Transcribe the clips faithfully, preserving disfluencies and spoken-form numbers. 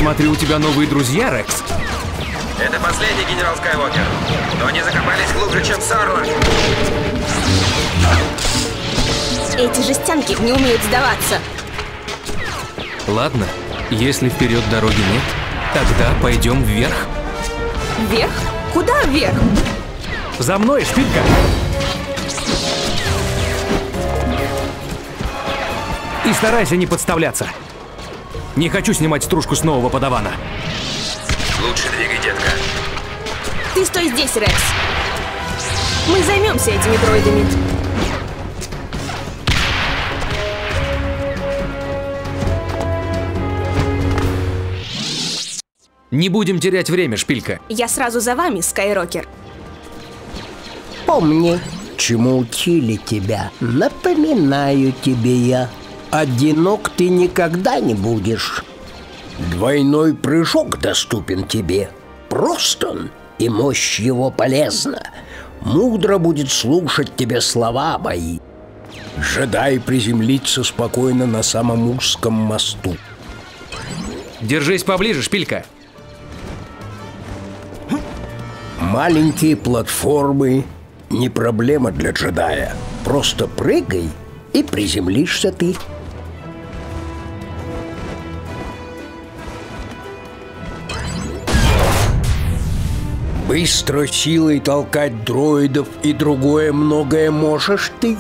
смотрю, у тебя новые друзья, Рекс. Это последний генерал Скайуокер. Но они закопались глубже, чем Сарлок. Эти жестянки не умеют сдаваться. Ладно, если вперед дороги нет, тогда пойдем вверх. Вверх? Куда вверх? За мной, Шпилька! И старайся не подставляться. Не хочу снимать стружку с нового подавана. Лучше двигай, детка. Ты стой здесь, Рекс. Мы займемся этими дроидами. Не будем терять время, Шпилька. Я сразу за вами, Скайрокер. Помни, чему учили тебя. Напоминаю тебе я. Одинок ты никогда не будешь. Двойной прыжок доступен тебе. Прост он, и мощь его полезна. Мудро будет слушать тебе слова мои. Джедай приземлится спокойно на самом узком мосту. Держись поближе, Шпилька. Маленькие платформы не проблема для джедая. Просто прыгай, и приземлишься ты. Быстро силой толкать дроидов и другое многое можешь ты.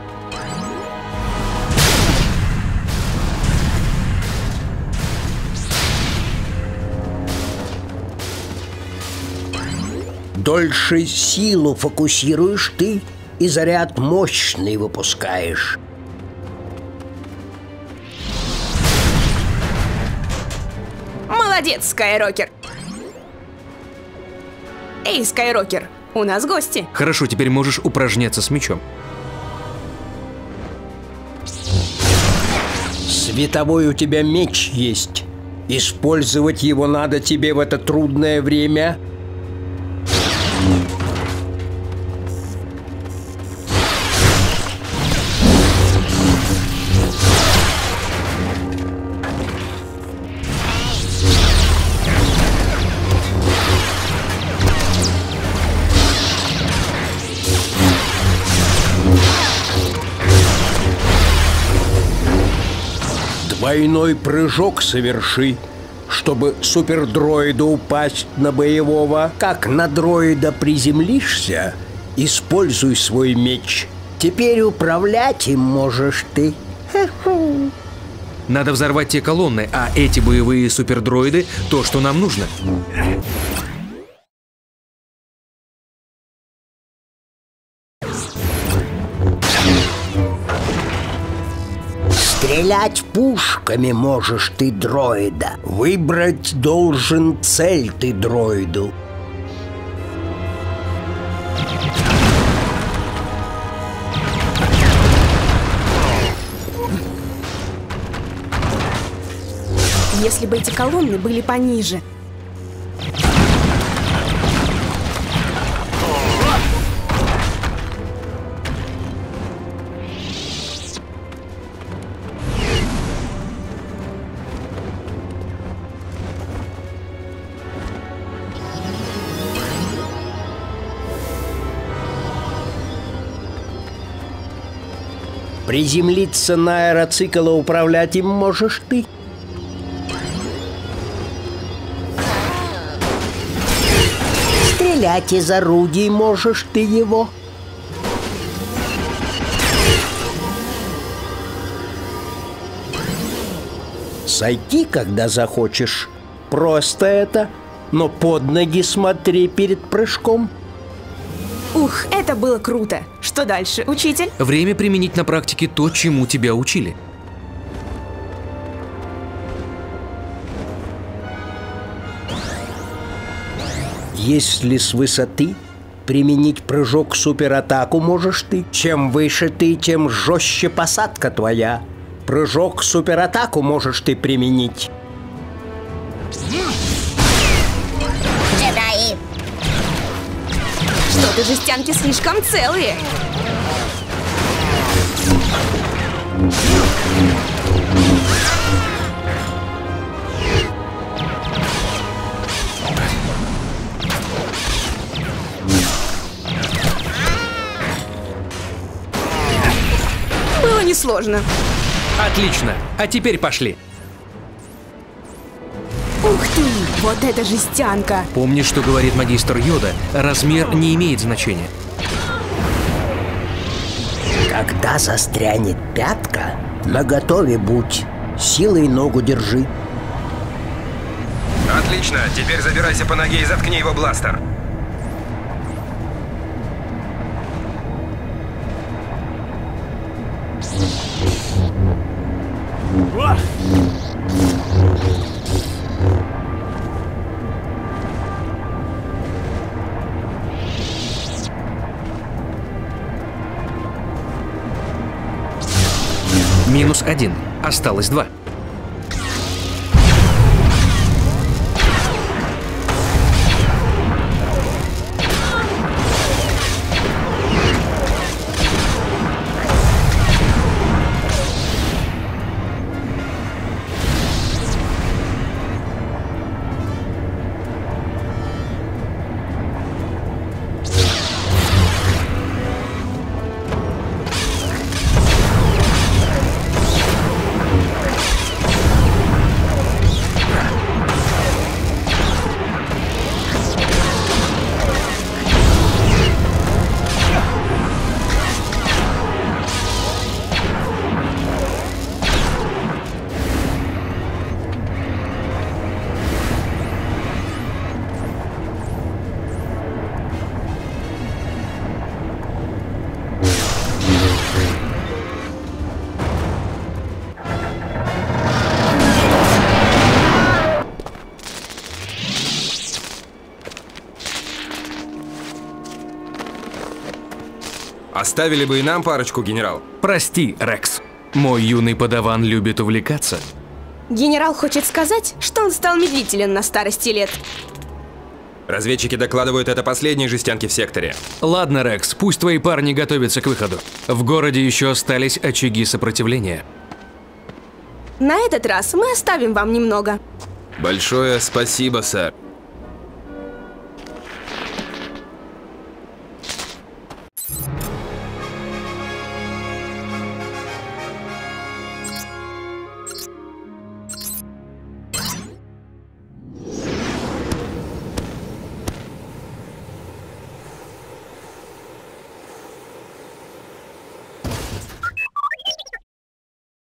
Дольше силу фокусируешь ты и заряд мощный выпускаешь. Молодец, Скайрокер. Эй, Скайрокер, у нас гости. Хорошо, теперь можешь упражняться с мечом. Световой у тебя меч есть. Использовать его надо тебе в это трудное время. Двойной прыжок соверши, чтобы супердроиду упасть на боевого. Как на дроида приземлишься, используй свой меч. Теперь управлять им можешь ты. Надо взорвать те колонны, а эти боевые супердроиды — то, что нам нужно. Стрелять пушками можешь ты, дроида. Выбрать должен цель ты дроиду. Если бы эти колонны были пониже. Приземлиться на аэроцикл и управлять им можешь ты. Стрелять из орудий можешь ты его. Сойти, когда захочешь. Просто это, но под ноги смотри перед прыжком. Ух, это было круто. Что дальше, учитель? Время применить на практике то, чему тебя учили. Если с высоты применить прыжок суператаку можешь ты, чем выше ты, тем жестче посадка твоя. Прыжок суператаку можешь ты применить. Джедаи! Что-то жестянки слишком целые. сложно. Отлично. А теперь пошли. Ух ты, вот это жестянка. Помни, что говорит магистр Йода. Размер не имеет значения. Когда застрянет пятка, наготове будь. Силой ногу держи. Отлично, теперь забирайся по ноге и заткни его бластер. Минус один. Осталось два. Оставили бы и нам парочку, генерал. Прости, Рекс. Мой юный подаван любит увлекаться. Генерал хочет сказать, что он стал медлителен на старости лет. Разведчики докладывают, это последние жестянки в секторе. Ладно, Рекс, пусть твои парни готовятся к выходу. В городе еще остались очаги сопротивления. На этот раз мы оставим вам немного. Большое спасибо, сэр.